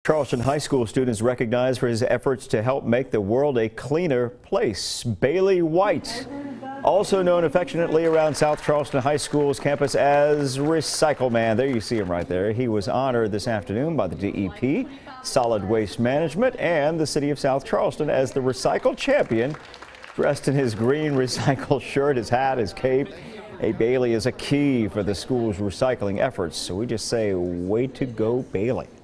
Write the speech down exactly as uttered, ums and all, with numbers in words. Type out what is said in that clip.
Charleston High School students recognized for his efforts to help make the world a cleaner place. Bailey White, also known affectionately around South Charleston High School's campus as Recycle Man. There you see him right there. He was honored this afternoon by the D E P, Solid Waste Management, and the City of South Charleston as the Recycle Champion. Dressed in his green recycle shirt, his hat, his cape, a Bailey is a key for the school's recycling efforts. So we just say, way to go, Bailey.